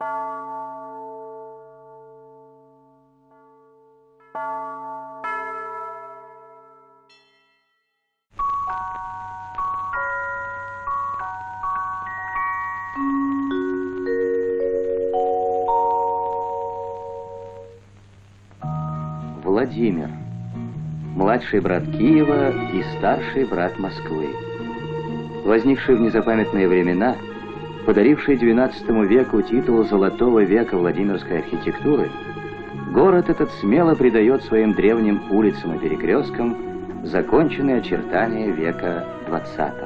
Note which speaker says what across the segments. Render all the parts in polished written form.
Speaker 1: Владимир. Младший брат Киева и старший брат Москвы. Возникший в незапамятные времена, подаривший XII веку титул «Золотого века Владимирской архитектуры», город этот смело придает своим древним улицам и перекресткам законченные очертания века XX.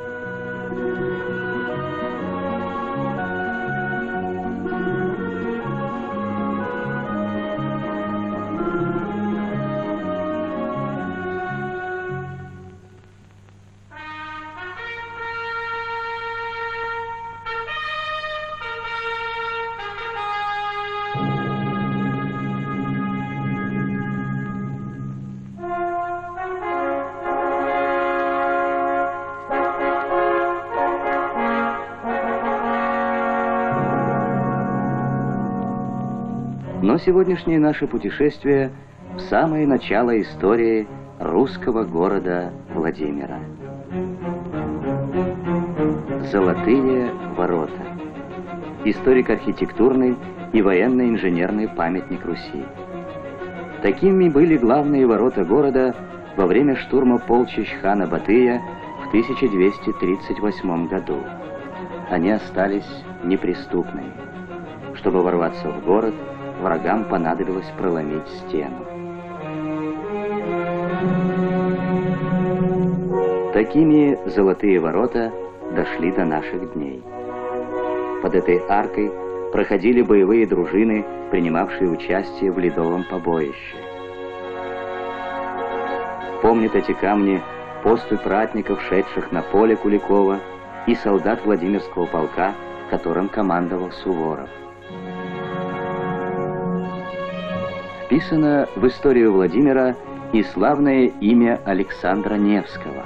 Speaker 1: Но сегодняшнее наше путешествие в самое начало истории русского города Владимира. Золотые ворота. Историко-архитектурный и военно-инженерный памятник Руси. Такими были главные ворота города во время штурма полчищ хана Батыя в 1238 году. Они остались неприступными. Чтобы ворваться в город, врагам понадобилось проломить стену. Такими золотые ворота дошли до наших дней. Под этой аркой проходили боевые дружины, принимавшие участие в Ледовом побоище. Помнят эти камни поступь ратников, шедших на поле Куликова, и солдат Владимирского полка, которым командовал Суворов. Вписано в историю Владимира и славное имя Александра Невского.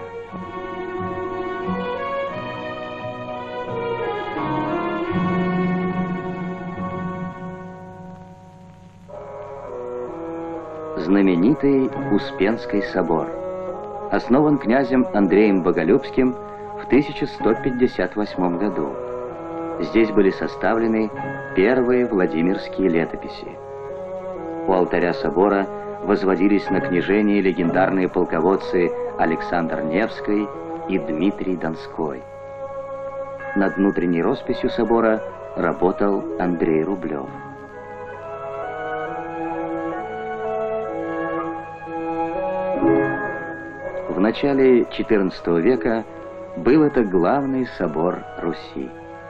Speaker 1: Знаменитый Успенский собор. Основан князем Андреем Боголюбским в 1158 году. Здесь были составлены первые Владимирские летописи. У алтаря собора возводились на княжение легендарные полководцы Александр Невский и Дмитрий Донской. Над внутренней росписью собора работал Андрей Рублев. В начале XIV века был это главный собор Руси.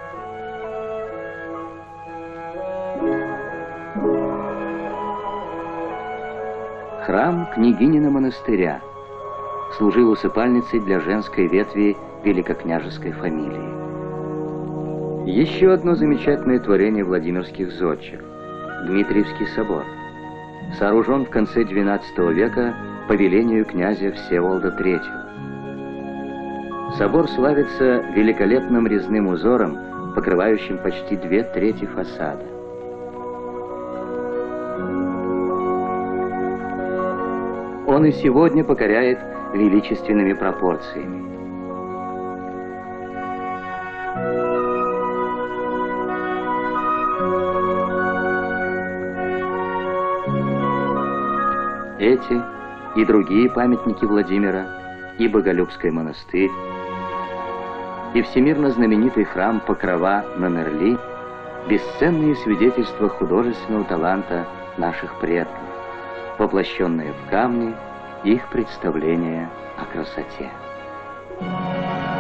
Speaker 1: Храм княгинина монастыря служил усыпальницей для женской ветви великокняжеской фамилии. Еще одно замечательное творение владимирских зодчих – Дмитриевский собор. Сооружен в конце XII века по велению князя Всеволода III. Собор славится великолепным резным узором, покрывающим почти 2/3 фасада. Он и сегодня покоряет величественными пропорциями. Эти и другие памятники Владимира, и Боголюбский монастырь, и всемирно знаменитый храм Покрова на Нерли – бесценные свидетельства художественного таланта наших предков, воплощенные в камне их представления о красоте.